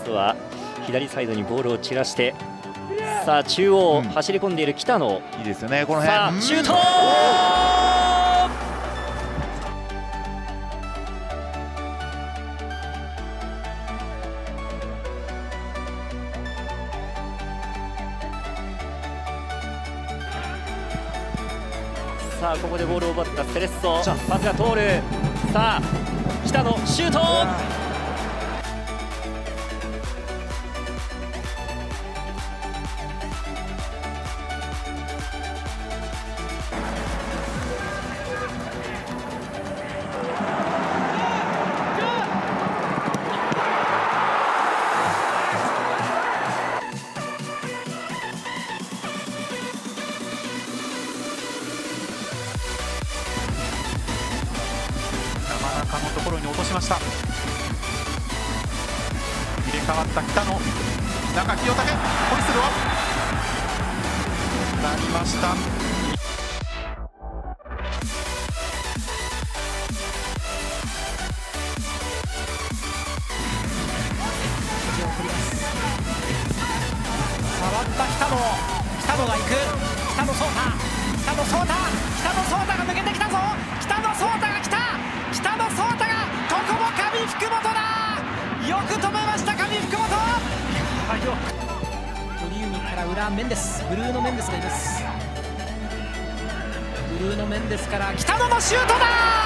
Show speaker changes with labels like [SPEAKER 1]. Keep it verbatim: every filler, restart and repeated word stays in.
[SPEAKER 1] ずは左サイドにボールを散らして、さあ中央走り込んでいる北野、
[SPEAKER 2] いいですよね、この辺。
[SPEAKER 1] さあシュートー。さあここでボールを奪ったセレッソ、パスが通る。さあ北野シュート。
[SPEAKER 3] 山中のところに落としました。入れ替わった北野、中清武、ホイッスルはなりました。
[SPEAKER 4] 触った北野、北野が行く、北野颯太、北野颯太、北野颯太が抜けてきたぞ、北野颯太が来た、北野颯太が、ここも上福本だ、よく止めました上福本。鳥海から裏メンデス、ブルーノ・メンデスがいます。ブルーノ・メンデスから北野のシュートだ。